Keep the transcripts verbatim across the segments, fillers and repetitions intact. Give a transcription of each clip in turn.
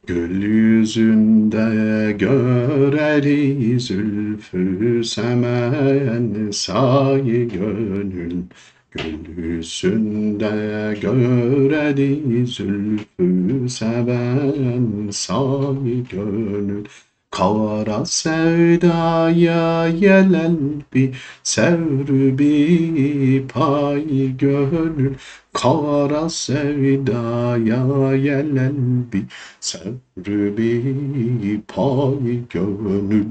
Gül yüzünde göreli zülfü semen sayi gönül. Gül yüzünde göreli zülfü seven sayi gönül. Kara sevdaya yelel bir sevrü bir pay gönül. Kara sevdaya yelel bir Sevrü pay gönül.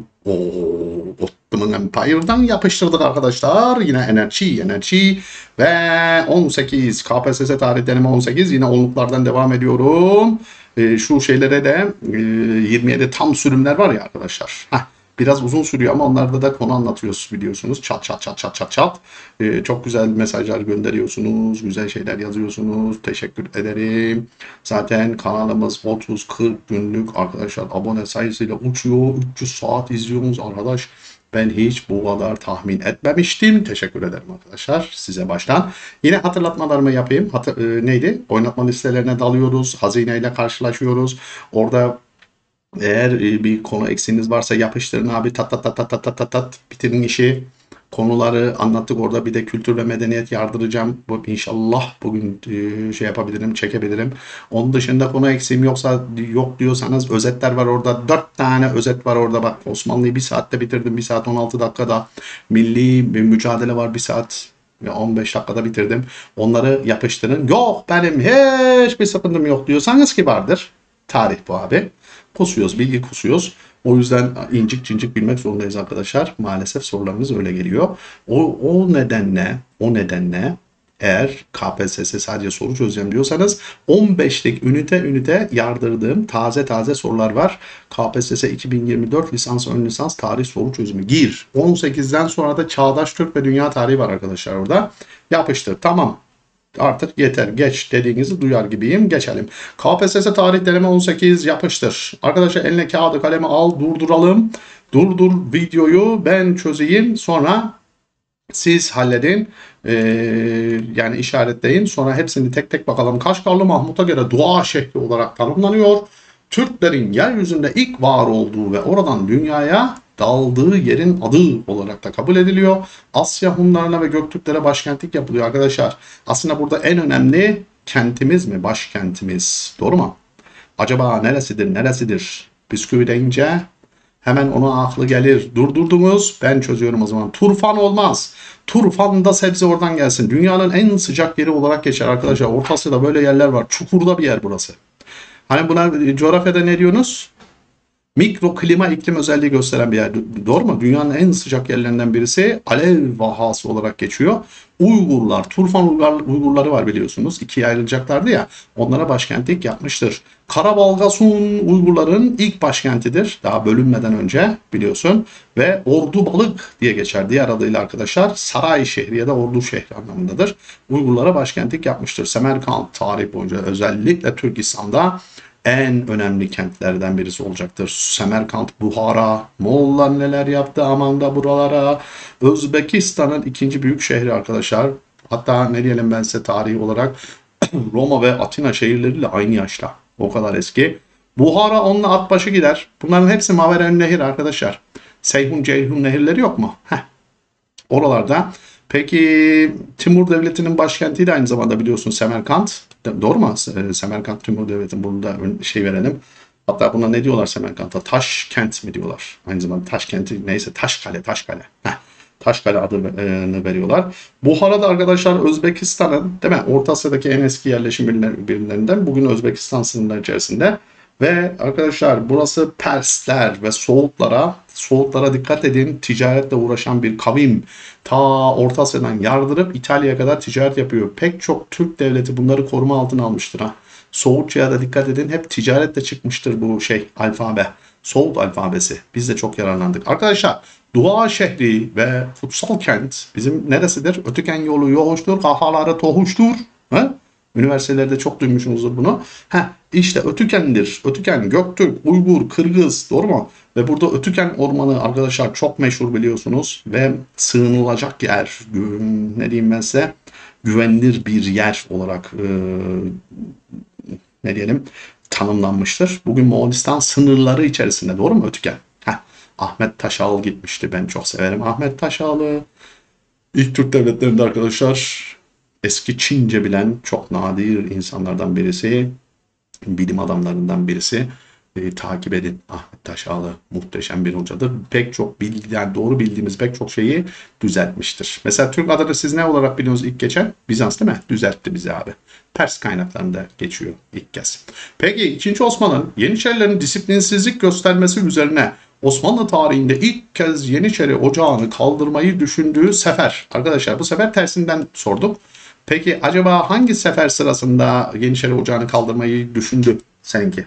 Oo, Ottoman Empire'dan yapıştırdık arkadaşlar. Yine enerji, enerji ve on sekiz K P S S tarih deneme on sekiz. Yine onluklardan devam ediyorum. Ee, şu şeylere de e, yirmi yedi tam sürümler var ya arkadaşlar. Heh, biraz uzun sürüyor ama onlarda da konu anlatıyoruz biliyorsunuz. Çat çat çat çat çat çat. Ee, çok güzel mesajlar gönderiyorsunuz. Güzel şeyler yazıyorsunuz. Teşekkür ederim. Zaten kanalımız otuz kırk günlük arkadaşlar abone sayısıyla uçuyor. üç yüz saat izliyorsunuz arkadaş. Ben hiç bu kadar tahmin etmemiştim. Teşekkür ederim arkadaşlar size baştan. Yine hatırlatmalarımı yapayım. Hatır, e, neydi? Oynatma listelerine dalıyoruz. Hazineyle karşılaşıyoruz. Orada eğer e, bir konu eksiğiniz varsa yapıştırın abi. Tat tat tat tat tat tat tat tat. Bitirin işi. Konuları anlattık orada, bir de kültür ve medeniyet yardıracağım. Bu, inşallah bugün e, şey yapabilirim, çekebilirim. Onun dışında konu eksiğim yoksa yok diyorsanız özetler var orada. Dört tane özet var orada bak. Osmanlı'yı bir saatte bitirdim. Bir saat on altı dakikada. Milli bir mücadele var bir saat on beş dakikada bitirdim. Onları yapıştırın. Yok benim hiçbir sıkıntım yok diyorsanız kibardır. Tarih bu abi. Kusuyoruz, bilgi kusuyoruz. O yüzden incik cincik bilmek zorundayız arkadaşlar. Maalesef sorularınız öyle geliyor. O, o nedenle, o nedenle eğer K P S S sadece soru çözeceğim diyorsanız on beşlik ünite ünite yardırdığım taze taze sorular var. K P S S iki bin yirmi dört lisans ön lisans tarih soru çözümü gir. on sekizden sonra da Çağdaş Türk ve Dünya Tarihi var arkadaşlar orada. Yapıştır. Tamam. Artık yeter geç dediğinizi duyar gibiyim. Geçelim. K P S S tarih deneme on sekiz yapıştır. Arkadaşlar eline kağıdı kalemi al, durduralım. Durdur videoyu, ben çözeyim, sonra siz halledin. Ee, yani işaretleyin. Sonra hepsini tek tek bakalım. Kaşgarlı Mahmut'a göre Dua şehri olarak tanımlanıyor. Türklerin yeryüzünde ilk var olduğu ve oradan dünyaya daldığı yerin adı olarak da kabul ediliyor. Asya Hunlarına ve Göktürklere başkentlik yapılıyor arkadaşlar. Aslında burada en önemli kentimiz mi? Başkentimiz. Doğru mu? Acaba neresidir? Neresidir? Bisküvi deyince hemen ona aklı gelir. Durdurdunuz. Ben çözüyorum o zaman. Turfan olmaz. Turfan da sebze oradan gelsin. Dünyanın en sıcak yeri olarak geçer arkadaşlar. Orta Asya'da böyle yerler var. Çukurda bir yer burası. Hani buna coğrafyada ne diyorsunuz? Mikro klima iklim özelliği gösteren bir yer. Doğru mu? Dünyanın en sıcak yerlerinden birisi, alev vahası olarak geçiyor. Uygurlar, Turfan Uygurları var biliyorsunuz. İkiye ayrılacaklardı ya. Onlara başkentlik yapmıştır. Karabalgasun Uygurların ilk başkentidir. Daha bölünmeden önce biliyorsun. Ve Ordu Balık diye geçer. Diğer adıyla arkadaşlar Saray şehri ya da Ordu şehri anlamındadır. Uygurlara başkentlik yapmıştır. Semerkant tarih boyunca özellikle Türkistan'da en önemli kentlerden birisi olacaktır. Semerkant, Buhara, Moğollar neler yaptı aman da buralara. Özbekistan'ın ikinci büyük şehri arkadaşlar. Hatta ne diyelim ben size tarihi olarak Roma ve Atina şehirleriyle aynı yaşta. O kadar eski. Buhara onunla at başı gider. Bunların hepsi Maveren Nehir arkadaşlar. Seyhun, Ceyhun nehirleri yok mu? Heh. Oralarda. Peki Timur Devleti'nin başkenti de aynı zamanda biliyorsun Semerkant. Doğru mu? Semerkant Timur Devleti'nin, bunu da şey verelim. Hatta buna ne diyorlar Semerkant'a? Taşkent mi diyorlar? Aynı zamanda Taşkent'i neyse Taşkale, Taşkale. Heh. Taşkale adını veriyorlar. Buhara'da arkadaşlar Özbekistan'ın değil mi? Orta Asya'daki en eski yerleşim birimlerinden. Bugün Özbekistan sınırları içerisinde. Ve arkadaşlar burası Persler ve Soğutlara, Soğutlara dikkat edin, ticaretle uğraşan bir kavim. Ta Orta Asya'dan yardırıp İtalya'ya kadar ticaret yapıyor. Pek çok Türk devleti bunları koruma altına almıştır ha. Soğutça'ya da dikkat edin, hep ticaretle çıkmıştır bu şey alfabe. Soğut alfabesi. Biz de çok yararlandık. Arkadaşlar Dua şehri ve kutsal kent bizim neresidir? Ötüken yolu yoğuştur, kahaları tohuştur. He? Üniversitelerde çok duymuşsunuzdur bunu. Heh, işte Ötüken'dir. Ötüken, Göktürk, Uygur, Kırgız, doğru mu? Ve burada Ötüken Ormanı arkadaşlar çok meşhur biliyorsunuz. Ve sığınılacak yer, ne diyeyim ben size, güvenilir bir yer olarak e, ne diyelim, tanımlanmıştır. Bugün Moğolistan sınırları içerisinde, doğru mu Ötüken? Heh. Ahmet Taşağıl gitmişti. Ben çok severim Ahmet Taşağıl'ı. İlk Türk devletlerinde arkadaşlar eski Çince bilen çok nadir insanlardan birisi, bilim adamlarından birisi. E, takip edin. Ahmet Taşağlı muhteşem bir hocadır. Pek çok bilgi, yani doğru bildiğimiz pek çok şeyi düzeltmiştir. Mesela Türk adını siz ne olarak biliyorsunuz ilk geçen? Bizans değil mi? Düzeltti bizi abi. Pers kaynaklarında geçiyor ilk kez. Peki ikinci Osman'ın Yeniçerilerin disiplinsizlik göstermesi üzerine Osmanlı tarihinde ilk kez Yeniçeri ocağını kaldırmayı düşündüğü sefer. Arkadaşlar bu sefer tersinden sorduk. Peki acaba hangi sefer sırasında Yeniçeri ocağını kaldırmayı düşündü seninki?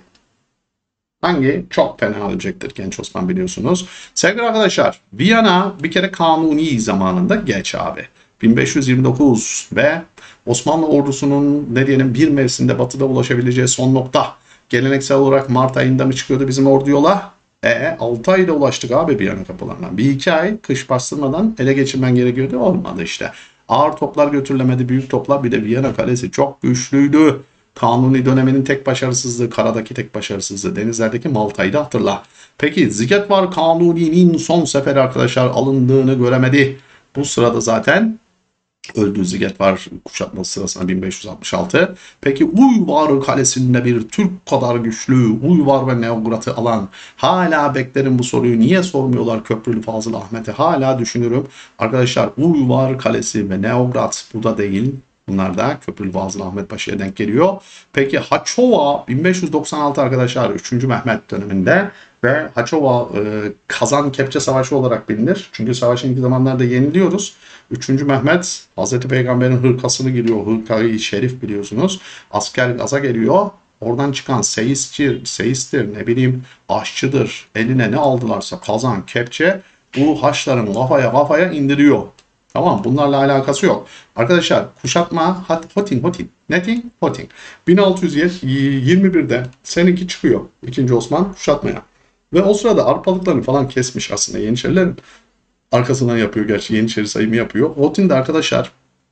Hangi? Çok fena ölecektir genç Osman, biliyorsunuz. Sevgili arkadaşlar, Viyana bir kere Kanuni zamanında geç abi. bin beş yüz yirmi dokuz ve Osmanlı ordusunun ne diyelim bir mevsimde batıda ulaşabileceği son nokta. Geleneksel olarak Mart ayında mı çıkıyordu bizim ordu yola? E altı ayda ulaştık abi Viyana kapılarına. Bir iki ay kış bastırmadan ele geçirmen gerekiyordu, olmadı işte. Ağır toplar götürülemedi, büyük toplar, bir de Viyana kalesi çok güçlüydü. Kanuni döneminin tek başarısızlığı, karadaki tek başarısızlığı, denizlerdeki Malta'yı da hatırla. Peki Zigetvar Kanuni'nin son seferi arkadaşlar alındığını göremedi. Bu sırada zaten öldü Zigetvar kuşatması sırasında bin beş yüz altmış altı. Peki Uyvar Kalesi'nde bir Türk kadar güçlü Uyvar ve Neograd'ı alan, hala beklerim bu soruyu, niye sormuyorlar Köprülü Fazıl Ahmet'e, hala düşünürüm. Arkadaşlar Uyvar Kalesi ve Neograd burada değil. Bunlar da Köprülü Fazıl Ahmet Paşa'ya denk geliyor. Peki Haçova bin beş yüz doksan altı arkadaşlar üçüncü Mehmet döneminde ve Haçova e, Kazan Kepçe Savaşı olarak bilinir. Çünkü savaşın ilk zamanlarda yeniliyoruz. üçüncü Mehmet Hazreti Peygamber'in hırkasını giriyor. Hırkayı şerif biliyorsunuz. Asker gaza geliyor. Oradan çıkan seyisçi, seyistir, ne bileyim aşçıdır. Eline ne aldılarsa kazan, kepçe bu Haçların kafaya kafaya indiriyor. Tamam, bunlarla alakası yok. Arkadaşlar kuşatma Hotin Hotin. Netin Hotin. bin altı yüz yirmi birde seninki çıkıyor ikinci Osman kuşatmaya. Ve o sırada arpalıklarını falan kesmiş aslında Yeniçerilerin. Arkasından yapıyor gerçi, Yeniçeri sayımı yapıyor. Hotin'de arkadaşlar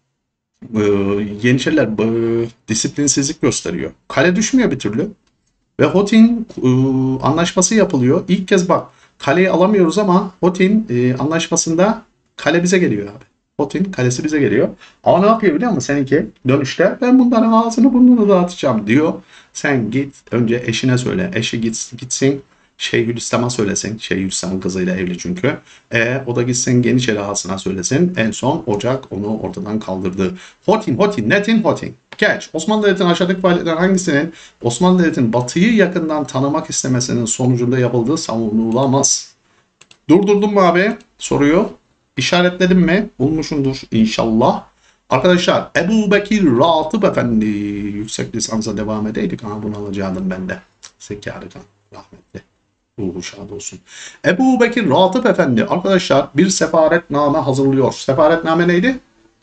e, Yeniçeriler e, disiplinsizlik gösteriyor. Kale düşmüyor bir türlü. Ve Hotin e, anlaşması yapılıyor. İlk kez bak kaleyi alamıyoruz ama Hotin e, anlaşmasında kale bize geliyor abi. Hotin kalesi bize geliyor. Ama ne yapıyor biliyor musun seninki? Dönüşte ben bunların ağzını burnunu dağıtacağım diyor. Sen git önce eşine söyle. Eşi gitsin, gitsin Şeyhülislam'a söylesin. Şeyhülislam'ın kızıyla evli çünkü. E, o da gitsin Yeniçeri ağasına söylesin. En son Ocak onu ortadan kaldırdı. Hotin, Hotin, Netin, Hotin. Geç. Osmanlı Devleti'nin aşağıdaki faaliyetler hangisinin Osmanlı Devleti'nin batıyı yakından tanımak istemesinin sonucunda yapıldığı savunulamaz? Durdurdum mu abi soruyu? İşaretledim mi? Bulmuşumdur inşallah. Arkadaşlar Ebu Bekir Ratıp Efendi yüksek lisansa devam edeydik. Ha, bunu alacaktım ben de. Zeki Arıkan rahmetli. Ruhu şad olsun. Ebu Bekir Ratıp Efendi arkadaşlar bir sefaretname hazırlıyor. Sefaretname neydi?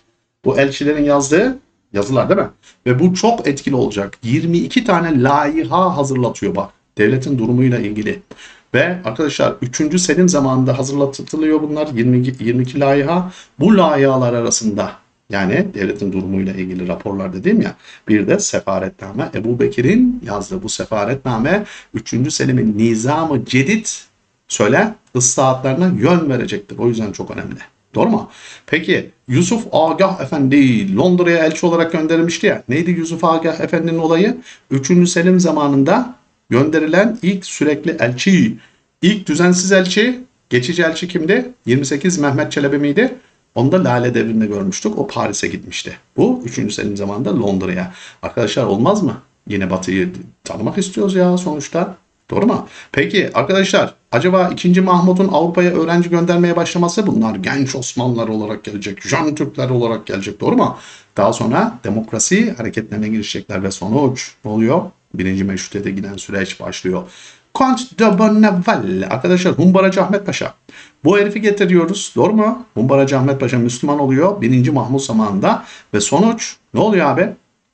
Bu elçilerin yazdığı yazılar değil mi? Ve bu çok etkili olacak. yirmi iki tane laiha hazırlatıyor bak. Devletin durumuyla ilgili. Ve arkadaşlar üçüncü Selim zamanında hazırlatılıyor bunlar. yirmi, yirmi iki laiha. Bu laihalar arasında yani devletin durumuyla ilgili raporlar dediğim ya, bir de sefaretname. Ebu Bekir'in yazdığı bu sefaretname üçüncü Selim'in Nizam-ı Cedid söyle ıslahatlarına yön verecektir. O yüzden çok önemli. Doğru mu? Peki Yusuf Agah Efendi Londra'ya elçi olarak gönderilmişti ya. Neydi Yusuf Agah Efendi'nin olayı? üçüncü Selim zamanında gönderilen ilk sürekli elçi, ilk düzensiz elçi, geçici elçi kimdi? yirmi sekiz Mehmet Çelebi miydi? Onu da Lale Devri'nde görmüştük. O Paris'e gitmişti. Bu üçüncü Selim zamanında Londra'ya. Arkadaşlar olmaz mı? Yine Batı'yı tanımak istiyoruz ya sonuçta. Doğru mu? Peki arkadaşlar acaba ikinci Mahmut'un Avrupa'ya öğrenci göndermeye başlaması, bunlar genç Osmanlılar olarak gelecek, Jan Türkler olarak gelecek, doğru mu? Daha sonra demokrasi hareketlerine girişecekler ve sonuç ne oluyor? Birinci Meşrutiyet'e giden süreç başlıyor. Kont de Bonneval. Arkadaşlar Humbaracı Ahmet Paşa. Bu herifi getiriyoruz. Doğru mu? Humbaracı Ahmet Paşa Müslüman oluyor. birinci Mahmut zamanında. Ve sonuç ne oluyor abi?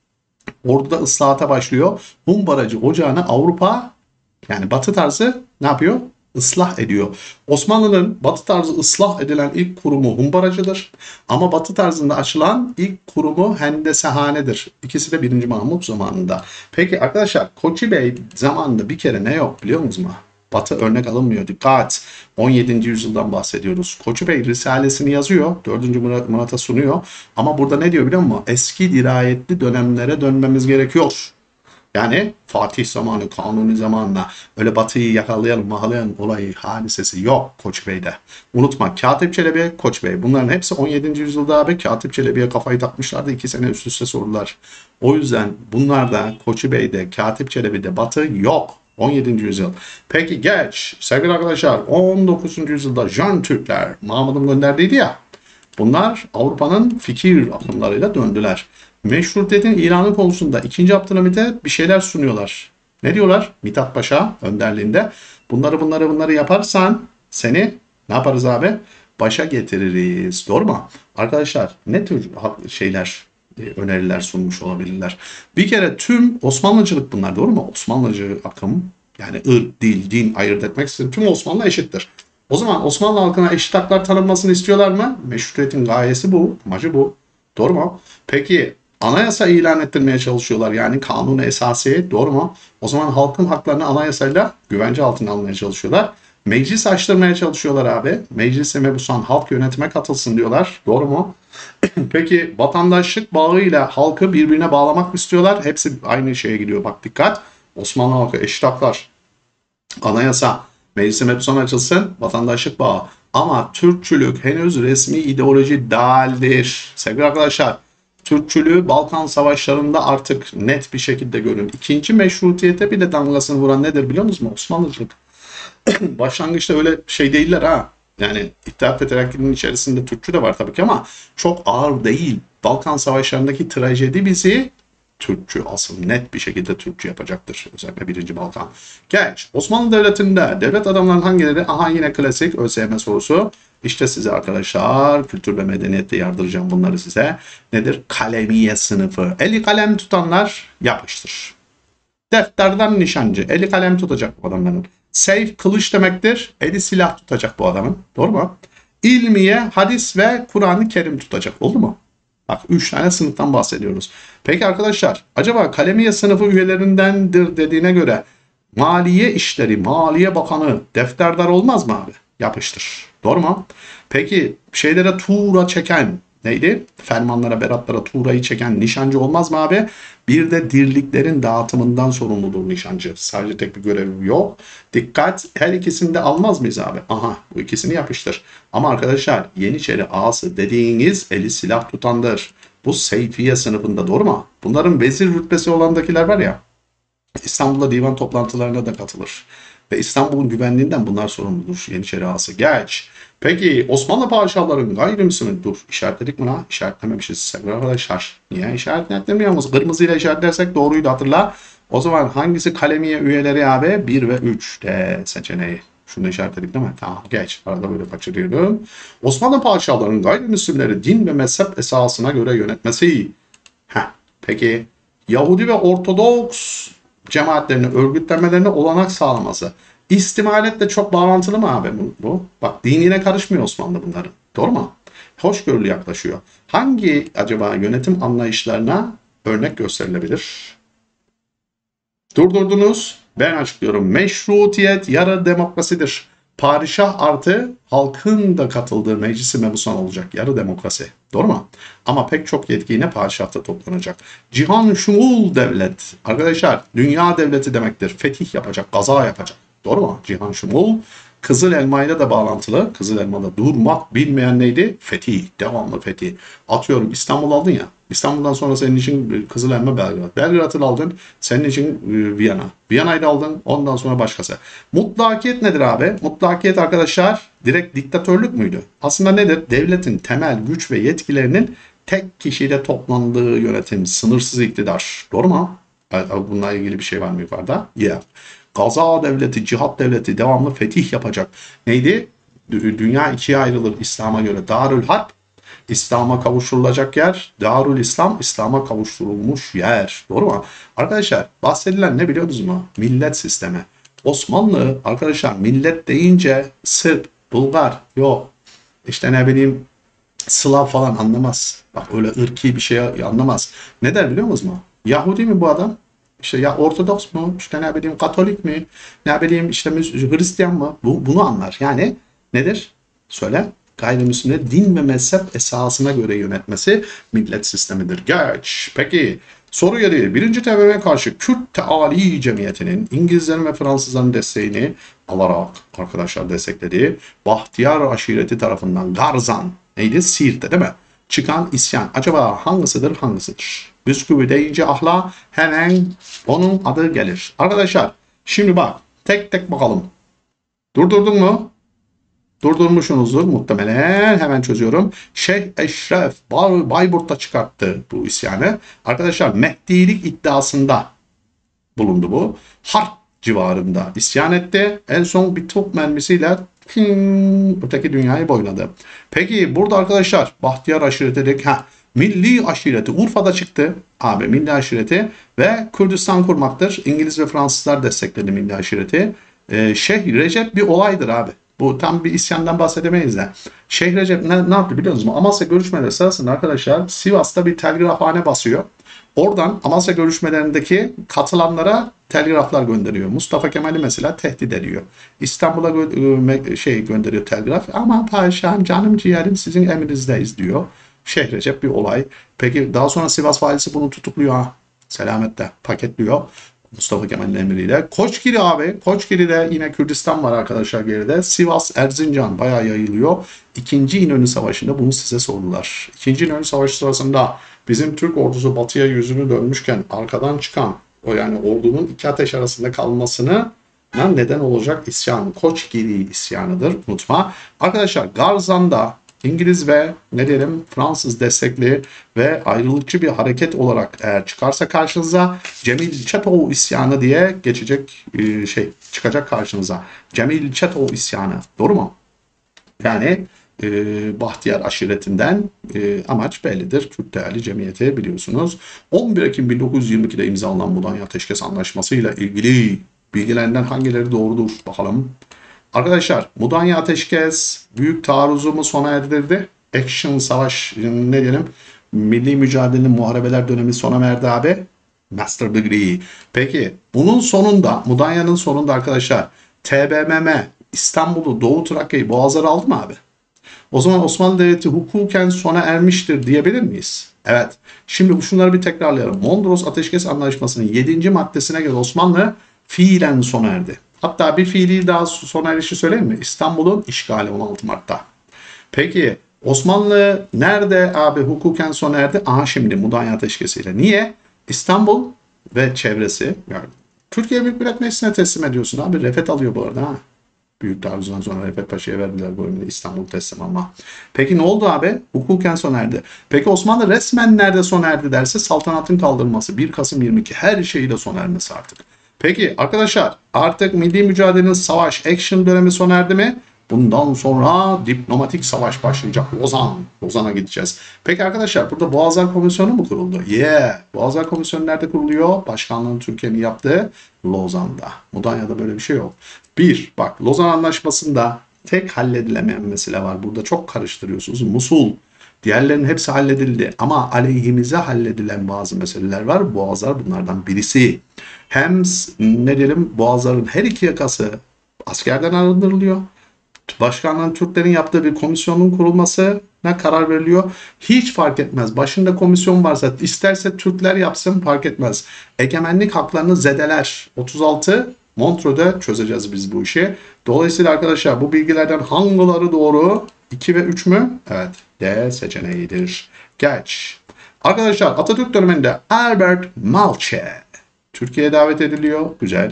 Orduda ıslahata başlıyor. Humbaracı ocağını Avrupa, yani Batı tarzı ne yapıyor? ıslah ediyor. Osmanlı'nın batı tarzı ıslah edilen ilk kurumu humbaracıdır. Ama batı tarzında açılan ilk kurumu hendesehanedir. İkisi de birinci Mahmut zamanında. Peki arkadaşlar Koçi Bey zamanında bir kere ne yok biliyor musunuz? Batı örnek alınmıyor. Dikkat! on yedinci yüzyıldan bahsediyoruz. Koçi Bey Risalesini yazıyor. dördüncü Murat'a sunuyor. Ama burada ne diyor biliyor musun? Eski dirayetli dönemlere dönmemiz gerekiyor. Yani Fatih zamanı, Kanuni zamanına öyle Batı'yı yakalayalım, mahalayalım olayı, hadisesi yok Koç Bey'de. Unutma Katip Çelebi, Koç Bey. Bunların hepsi on yedinci yüzyılda abi Katip Çelebi'ye kafayı takmışlardı. iki sene üst üste sorular. O yüzden bunlarda Koç Bey'de, Katip Çelebi'de Batı yok. on yedinci yüzyıl. Peki geç. Sevgili arkadaşlar on dokuzuncu yüzyılda Jön Türkler, Mahmud'un gönderdiydi ya. Bunlar Avrupa'nın fikir akımlarıyla döndüler. Meşrutiyetin ilanı konusunda ikinci. Abdülhamit'e bir şeyler sunuyorlar. Ne diyorlar? Mithat Paşa önderliğinde. Bunları bunları bunları yaparsan seni ne yaparız abi? Başa getiririz. Doğru mu? Arkadaşlar ne tür şeyler, öneriler sunmuş olabilirler? Bir kere tüm Osmanlıcılık bunlar. Doğru mu? Osmanlıcı akım yani ırk, dil, din ayırt etmek istedim. Tüm Osmanlı eşittir. O zaman Osmanlı halkına eşit haklar tanınmasını istiyorlar mı? Meşrutiyetin gayesi bu, amacı bu. Doğru mu? Peki anayasa ilan ettirmeye çalışıyorlar. Yani kanun esası. Doğru mu? O zaman halkın haklarını anayasayla güvence altına almaya çalışıyorlar. Meclis açtırmaya çalışıyorlar abi. Meclise mebusan halk yönetime katılsın diyorlar. Doğru mu? Peki vatandaşlık bağıyla halkı birbirine bağlamak mı istiyorlar? Hepsi aynı şeye gidiyor. Bak dikkat. Osmanlı halkı eşit haklar. Anayasa. Meclise mebusan açılsın. Vatandaşlık bağı. Ama Türkçülük henüz resmi ideoloji değildir. Sevgili arkadaşlar. Türkçülüğü Balkan Savaşları'nda artık net bir şekilde görün. İkinci meşrutiyete bile damgasını vuran nedir biliyor musunuz? Osmanlıcılık. Başlangıçta öyle şey değiller ha. Yani İttihat ve Terakki'nin içerisinde Türkçü de var tabii ki ama çok ağır değil. Balkan Savaşları'ndaki trajedi bizi Türkçü asıl net bir şekilde Türkçü yapacaktır. Özellikle birinci Balkan. Geç. Osmanlı Devleti'nde devlet adamlarının hangileri? Aha yine klasik ÖSYM sorusu. İşte size arkadaşlar kültür ve medeniyette yardıracağım bunları size. Nedir? Kalemiye sınıfı. Eli kalem tutanlar yapıştır. Defterden nişancı. Eli kalem tutacak bu adamların. Seyf kılıç demektir. Eli silah tutacak bu adamın. Doğru mu? İlmiye, hadis ve Kur'an-ı Kerim tutacak. Oldu mu? Bak üç tane sınıftan bahsediyoruz. Peki arkadaşlar acaba kalemiye sınıfı üyelerindendir dediğine göre maliye işleri, maliye bakanı defterdar olmaz mı abi? Yapıştır. Doğru mu? Peki şeylere tuğra çeken neydi? Fermanlara, beratlara tuğrayı çeken nişancı olmaz mı abi? Bir de dirliklerin dağıtımından sorumludur nişancı. Sadece tek bir görevi yok. Dikkat, her ikisini de almaz mıyız abi? Aha, bu ikisini yapıştır. Ama arkadaşlar Yeniçeri ağası dediğiniz eli silah tutandır. Bu Seyfiye sınıfında doğru mu? Bunların vezir rütbesi olandakiler var ya, İstanbul'da divan toplantılarına da katılır. Ve İstanbul'un güvenliğinden bunlar sorumludur. Yeniçeri ağası. Geç. Peki Osmanlı padişahların gayrimüslim dur. İşaretledik mi lan? İşaretlememişiz. Sevgili arkadaşlar. Niye işaretlemiyoruz? Kırmızıyla işaretlersek doğruydu hatırla. O zaman hangisi kalemiye üyeleri abi? bir ve üç de seçeneği. Şunu işaretledik değil mi? Tamam geç. Arada böyle kaçırıyorum. Osmanlı padişahlarının gayrimüslimleri din ve mezhep esasına göre yönetmesi. Heh. Peki Yahudi ve Ortodoks cemaatlerini örgütlenmelerine olanak sağlaması. İstimaletle çok bağlantılı mı abi bu? bu? Bak dinine karışmıyor Osmanlı bunların. Doğru mu? Hoşgörülü yaklaşıyor. Hangi acaba yönetim anlayışlarına örnek gösterilebilir? Durdurdunuz. Ben açıklıyorum. Meşrutiyet yarı demokrasidir. Padişah artı halkın da katıldığı meclisi mebusan olacak. Yarı demokrasi. Doğru mu? Ama pek çok yetki yine padişahta toplanacak. Cihan şumul devlet. Arkadaşlar dünya devleti demektir. Fetih yapacak, gaza yapacak. Doğru mu? Cihan şumul. Kızıl elmayla da bağlantılı. Kızıl elmada durmak bilmeyen neydi? Fetih. Devamlı fetih. Atıyorum İstanbul aldın ya. İstanbul'dan sonra senin için Kızıl Elma Belgrad. Belgrad'ı aldın. Senin için Viyana. Viyana'yı aldın. Ondan sonra başkası. Mutlakiyet nedir abi? Mutlakiyet arkadaşlar direkt diktatörlük müydü? Aslında nedir? Devletin temel güç ve yetkilerinin tek kişiyle toplandığı yönetim. Sınırsız iktidar. Doğru mu? Bununla ilgili bir şey var mı yukarıda? Yeah. Gaza devleti, cihat devleti devamlı fetih yapacak. Neydi? Dünya ikiye ayrılır İslam'a göre. Darül Harp, İslam'a kavuşturulacak yer. Darül İslam, İslam'a kavuşturulmuş yer. Doğru mu? Arkadaşlar bahsedilen ne biliyorsunuz mu? Millet sistemi. Osmanlı arkadaşlar millet deyince Sırp, Bulgar, yok işte ne bileyim Slav falan anlamaz. Bak öyle ırki bir şey anlamaz. Ne der biliyor musunuz mu? Yahudi mi bu adam? İşte ya Ortodoks mu? İşte ne bileyim Katolik mi? Ne bileyim işte Hristiyan mı? Bu, bunu anlar. Yani nedir? Söyle. Gayrimüslimleri din ve mezhep esasına göre yönetmesi millet sistemidir. Geç. Peki soru geliyor. Birinci T B M M'ye karşı Kürt Teali Cemiyeti'nin İngilizlerin ve Fransızların desteğini alarak arkadaşlar desteklediği Bahtiyar aşireti tarafından Garzan neydi? Siirt'te değil mi? Çıkan isyan. Acaba hangisidir hangisidir? Bisküvi deyince ahla hemen onun adı gelir. Arkadaşlar şimdi bak tek tek bakalım. Durdurdun mu? Durdurmuşsunuzdur muhtemelen. Hemen çözüyorum. Şeyh Eşref Bayburt'ta çıkarttı bu isyanı. Arkadaşlar Mehdilik iddiasında bulundu bu. Harp civarında isyan etti. En son bir top mermisiyle ping, öteki dünyayı boyladı. Peki burada arkadaşlar Bahtiyar aşireti dedik. Ha, Milli aşireti Urfa'da çıktı. Abi milli aşireti ve Kürdistan kurmaktır. İngiliz ve Fransızlar destekledi milli aşireti. Ee, Şeyh Recep bir olaydır abi. Bu tam bir isyandan bahsedemeyiz de. Şeyh Recep ne, ne yaptı biliyor musunuz? Amasya görüşmeleri sırasında arkadaşlar Sivas'ta bir telgrafhane basıyor. Oradan Amasya görüşmelerindeki katılanlara telgraflar gönderiyor. Mustafa Kemal'i mesela tehdit ediyor. İstanbul'a gö şey gönderiyor telgraf. Ama paşam canım ciğerim sizin emrinizdeyiz diyor. Şeyh Recep bir olay. Peki daha sonra Sivas valisi bunu tutukluyor. Ha. Selametle paketliyor. Mustafa Kemal'in emriyle. Koçgiri abi. Koçgiri'de yine Kürdistan var arkadaşlar geride. Sivas, Erzincan bayağı yayılıyor. İkinci İnönü Savaşı'nda bunu size sordular. İkinci İnönü Savaşı sırasında bizim Türk ordusu batıya yüzünü dönmüşken arkadan çıkan o yani ordunun iki ateş arasında kalmasına neden olacak isyan. Koçgiri isyanıdır. Unutma. Arkadaşlar Garzan'da İngiliz ve ne diyelim Fransız destekli ve ayrılıkçı bir hareket olarak eğer çıkarsa karşınıza Cemil Çetov isyanı diye geçecek şey çıkacak karşınıza. Cemil Çetov isyanı. Doğru mu? Yani e, Bahtiyar aşiretinden e, amaç bellidir. Kürt Teali Cemiyeti biliyorsunuz. on bir Ekim bin dokuz yüz yirmi ikide imzalanan Mudanya Ateşkes Anlaşması ile ilgili bilgilerinden hangileri doğrudur bakalım. Arkadaşlar Mudanya Ateşkes büyük taarruzumu sona erdirdi. Action savaş ne diyelim milli mücadelenin muharebeler dönemi sona erdi abi. Master Degree. Peki bunun sonunda Mudanya'nın sonunda arkadaşlar T B M M İstanbul'u Doğu Trakya'yı Boğazları aldı mı abi? O zaman Osmanlı Devleti hukuken sona ermiştir diyebilir miyiz? Evet. Şimdi şunları bir tekrarlayalım. Mondros Ateşkes Anlaşması'nın yedinci maddesine göre Osmanlı fiilen sona erdi. Hatta bir fiili daha sona erişi söyleyeyim mi? İstanbul'un işgali on altı Mart'ta. Peki Osmanlı nerede abi hukuken sona erdi? Aha şimdi Mudanya Ateşkesi'yle. Niye? İstanbul ve çevresi. Yani Türkiye Büyük Millet Meclisi'ne teslim ediyorsun abi. Refet alıyor bu arada ha. Büyük taarruzdan sonra Refet Paşa'ya verdiler bu oyunu İstanbul teslim ama. Peki ne oldu abi? Hukuken sona erdi. Peki Osmanlı resmen nerede sona erdi derse saltanatın kaldırılması. bir Kasım yirmi iki her şeyiyle sona ermesi artık. Peki arkadaşlar artık milli mücadelenin savaş action dönemi sona erdi mi? Bundan sonra diplomatik savaş başlayacak. Lozan. Lozan'a gideceğiz. Peki arkadaşlar burada Boğazlar Komisyonu mu kuruldu? Yeah. Boğazlar Komisyonu nerede kuruluyor? Başkanlığını Türkiye'nin yaptığı Lozan'da. Mudanya'da böyle bir şey yok. Bir, bak Lozan Anlaşması'nda tek halledilemeyen mesele var. Burada çok karıştırıyorsunuz. Musul. Diğerlerinin hepsi halledildi ama aleyhimize halledilen bazı meseleler var. Boğazlar bunlardan birisi. Hem ne diyelim Boğazların her iki yakası askerden arındırılıyor. Başkanlığın Türklerin yaptığı bir komisyonun kurulmasına karar veriliyor. Hiç fark etmez. Başında komisyon varsa isterse Türkler yapsın fark etmez. Egemenlik haklarını zedeler. otuz altı Montreux'de çözeceğiz biz bu işi. Dolayısıyla arkadaşlar bu bilgilerden hangileri doğru? iki ve üç mü? Evet. D seçeneğidir. Geç. Arkadaşlar Atatürk döneminde Albert Malche Türkiye'ye davet ediliyor. Güzel.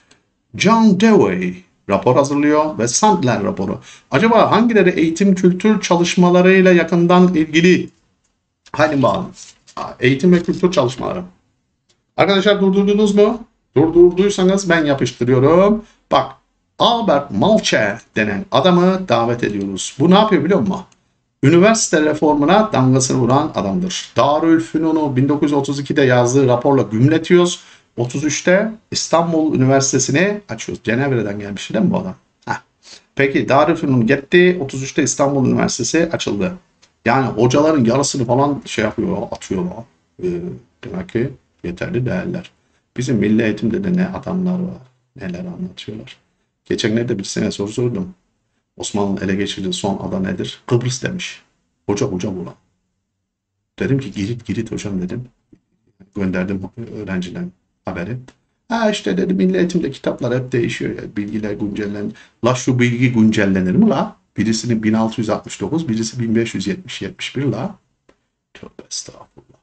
John Dewey rapor hazırlıyor ve Sandler raporu. Acaba hangileri eğitim kültür çalışmalarıyla yakından ilgili? Hadi bakalım. Eğitim ve kültür çalışmaları. Arkadaşlar durdurdunuz mu? Durdurduysanız ben yapıştırıyorum. Bak Albert Malche denen adamı davet ediyoruz. Bu ne yapıyor biliyor musun? Üniversite reformuna damgasını vuran adamdır. Darülfünun'u bin dokuz yüz otuz ikide yazdığı raporla gümletiyoruz. otuz üçte İstanbul Üniversitesi'ni açıyoruz. Cenevre'den gelmiş değil mi bu adam? Heh. Peki Darülfünun gitti. otuz üçte İstanbul Üniversitesi açıldı. Yani hocaların yarısını falan şey yapıyor, atıyor. Ee, demek ki yeterli değerler. Bizim milli eğitimde de ne adamlar var, neler anlatıyorlar. Geçenlerde bir sene soru sordum. Osmanlı'nın ele geçirdiği son ada nedir? Kıbrıs demiş. Hoca hoca bulan. Dedim ki Girit Girit hocam dedim. Gönderdim öğrenciden haberi. Ha işte dedim milli eğitimde kitaplar hep değişiyor. Ya, bilgiler güncellenir. La şu bilgi güncellenir mi la? Birisinin bin altı yüz altmış dokuz, birisi bin beş yüz yetmiş yetmiş bir la. Tövbe estağfurullah.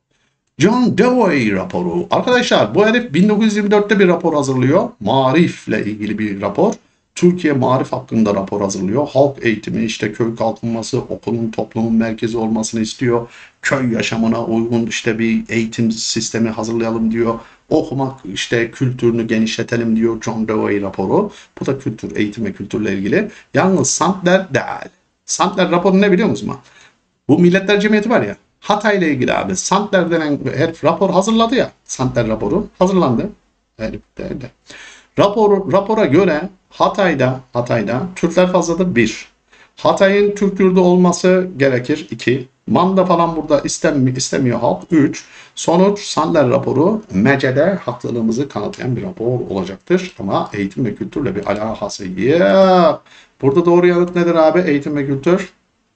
John Dewey raporu. Arkadaşlar bu herif bin dokuz yüz yirmi dörtte bir rapor hazırlıyor. Marifle ilgili bir rapor. Türkiye marif hakkında rapor hazırlıyor. Halk eğitimi, işte köy kalkınması, okulun toplumun merkezi olmasını istiyor. Köy yaşamına uygun işte bir eğitim sistemi hazırlayalım diyor. Okumak işte kültürünü genişletelim diyor John Dewey raporu. Bu da kültür, eğitim ve kültürle ilgili. Yalnız Sandler değil. Sandler raporu ne biliyor musunuz? Bu Milletler Cemiyeti var ya. Hatay ile ilgili abi. Sandler denen herif rapor hazırladı ya. Sandler raporu hazırlandı. Herif de, de. Rapor, rapora göre Hatay'da Hatay'da Türkler fazladır bir. Hatay'ın Türk yurdu olması gerekir iki. Manda falan burada istemiyor, istemiyor halk üç. Sonuç Sandler raporu M C D haklılığımızı kanıtlayan bir rapor olacaktır. Ama eğitim ve kültürle bir alakası yok. Burada doğru yanıt nedir abi? Eğitim ve kültür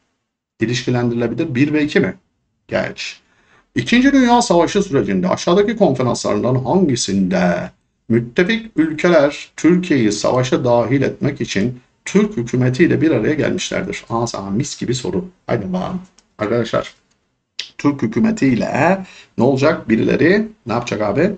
ilişkilendirilebilir. bir ve iki mi? Geç. İkinci Dünya Savaşı sürecinde aşağıdaki konferanslardan hangisinde müttefik ülkeler Türkiye'yi savaşa dahil etmek için Türk hükümetiyle bir araya gelmişlerdir? Aa sana mis gibi soru. Haydi bakalım. Arkadaşlar Türk hükümetiyle ne olacak? Birileri ne yapacak abi?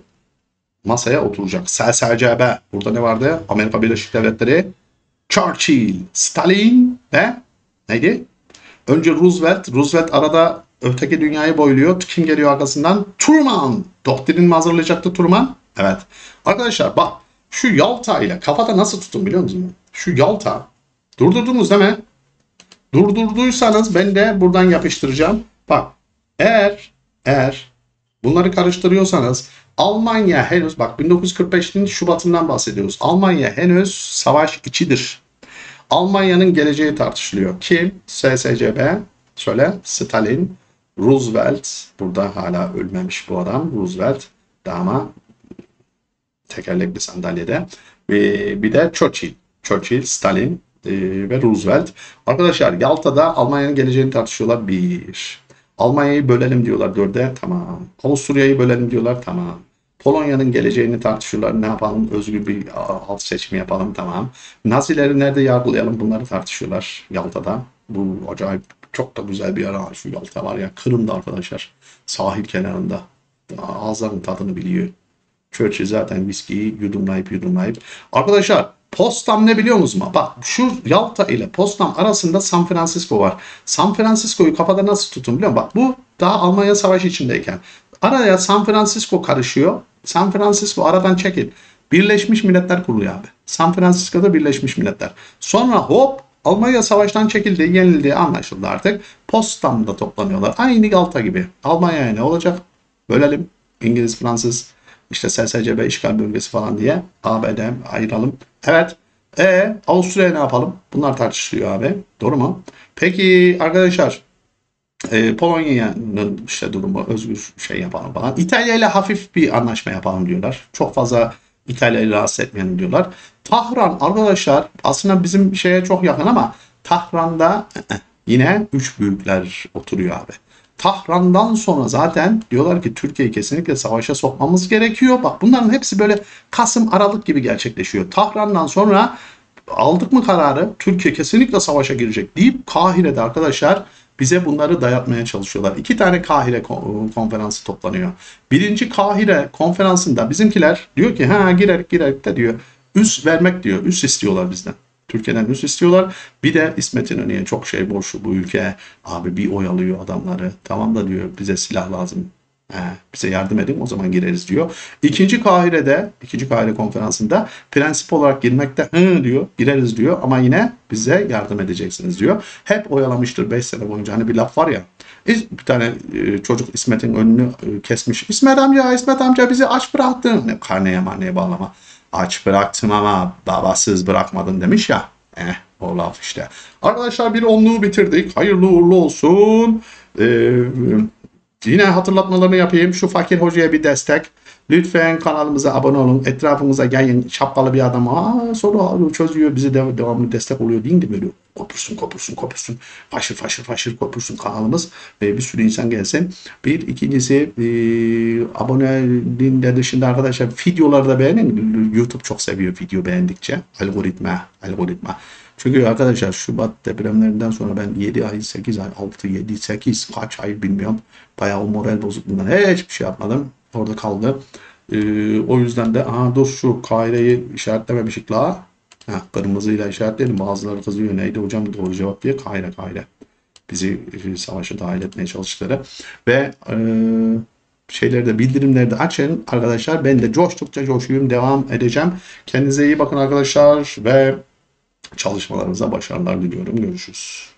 Masaya oturacak. S S C B. Burada ne vardı? Amerika Birleşik Devletleri, Churchill, Stalin ve neydi? Önce Roosevelt. Roosevelt arada öteki dünyayı boyluyor. Kim geliyor arkasından? Truman. Doktrin mi hazırlayacaktı Truman? Evet. Arkadaşlar bak şu Yalta ile kafada nasıl tutun biliyor musunuz? Şu Yalta durdurdunuz değil mi? Durdurduysanız ben de buradan yapıştıracağım. Bak eğer eğer bunları karıştırıyorsanız Almanya henüz bak bin dokuz yüz kırk beşin Şubat'ından bahsediyoruz. Almanya henüz savaş içidir. Almanya'nın geleceği tartışılıyor. Kim? S S C B. Söyle. Stalin. Roosevelt. Burada hala ölmemiş bu adam. Roosevelt. Ama tekerlekli sandalyede. Ve bir de Churchill. Churchill, Stalin ve Roosevelt. Arkadaşlar Yalta'da Almanya'nın geleceğini tartışıyorlar. Bir. Almanya'yı bölelim diyorlar dörde. Tamam. Avusturya'yı bölelim diyorlar. Tamam. Polonya'nın geleceğini tartışıyorlar. Ne yapalım? Özgür bir halk seçimi yapalım. Tamam. Nazileri nerede yargılayalım? Bunları tartışıyorlar Yalta'da. Bu acayip çok da güzel bir yer. Şu Yalta var ya. Kırım'da arkadaşlar. Sahil kenarında. Ağızların tadını biliyor. Churchill zaten viskiyi yudumlayıp yudumlayıp. Arkadaşlar Potsdam ne biliyor musunuz? Bak şu Yalta ile Potsdam arasında San Francisco var. San Francisco'yu kafada nasıl tutun biliyor musun? Bak bu daha Almanya savaşı içindeyken. Araya San Francisco karışıyor. San Francisco aradan çekil. Birleşmiş Milletler kuruluyor abi. San Francisco'da Birleşmiş Milletler. Sonra hop Almanya savaştan çekildi, yenildi, anlaşıldı artık. Potsdam'da toplanıyorlar. Aynı Yalta gibi. Almanya'ya ne olacak? Bölelim. İngiliz, Fransız, işte S S C B işgal bölgesi falan diye A B D ayıralım. Evet. E Avusturya'ya ne yapalım? Bunlar tartışılıyor abi. Doğru mu? Peki arkadaşlar e, Polonya'nın işte durumu özgür şey yapalım falan. İtalya ile hafif bir anlaşma yapalım diyorlar. Çok fazla İtalya'yı rahatsız etmeyelim diyorlar. Tahran arkadaşlar aslında bizim şeye çok yakın ama Tahran'da yine üç büyükler oturuyor abi. Tahran'dan sonra zaten diyorlar ki Türkiye'yi kesinlikle savaşa sokmamız gerekiyor. Bak bunların hepsi böyle Kasım Aralık gibi gerçekleşiyor. Tahran'dan sonra aldık mı kararı Türkiye kesinlikle savaşa girecek deyip Kahire'de arkadaşlar bize bunları dayatmaya çalışıyorlar. İki tane Kahire konferansı toplanıyor. Birinci Kahire konferansında bizimkiler diyor ki ha girer girer de diyor üs vermek diyor. Üs istiyorlar bizden. Türkiye'den üs istiyorlar. Bir de İsmet İnönü'ye çok şey borçlu bu ülke. Abi bir oyalıyor adamları. Tamam da diyor bize silah lazım. He, bize yardım edin o zaman gireriz diyor. İkinci Kahire'de, ikinci Kahire konferansında prensip olarak girmekte hı diyor, gireriz diyor ama yine bize yardım edeceksiniz diyor. Hep oyalamıştır beş sene boyunca. Hani bir laf var ya, Bir tane e, çocuk İsmet'in önünü e, kesmiş. İsmet amca, İsmet amca bizi aç bıraktın. Ne karneye marneye bağlama. Aç bıraktım ama babasız bırakmadın demiş ya. Eh, o laf işte. Arkadaşlar bir onluğu bitirdik. Hayırlı uğurlu olsun. Ee, yine hatırlatmalarını yapayım. Şu fakir hocaya bir destek. Lütfen kanalımıza abone olun. Etrafınıza yayın. Şapkalı bir adam. Aa, soru çözüyor. Bize de, devamlı destek oluyor. Değil mi böyle? Kopursun, kopursun, kopursun. Faşır, faşır, faşır kopursun kanalımız. Ve bir sürü insan gelsin. Bir, ikincisi e, aboneliğin de dışında arkadaşlar videoları da beğenin. YouTube çok seviyor video beğendikçe. Algoritma, algoritma. Çünkü arkadaşlar Şubat depremlerinden sonra ben yedi ay, sekiz ay, altı, yedi, sekiz kaç ay bilmiyorum. Bayağı moral bozukluğundan hiçbir şey yapmadım. Orada kaldı. Ee, o yüzden de aha dur şu Kahire'yi işaretlememişik la. Heh, kırmızıyla işaretleyelim. Bazıları kızıyor. Neydi hocam doğru cevap diye. Kahire Kahire. Bizi e, savaşa dahil etmeye çalıştıkları. Ve e, şeyleri de bildirimleri de açın arkadaşlar. Ben de coştukça coşuyum. Devam edeceğim. Kendinize iyi bakın arkadaşlar ve çalışmalarınıza başarılar diliyorum. Görüşürüz.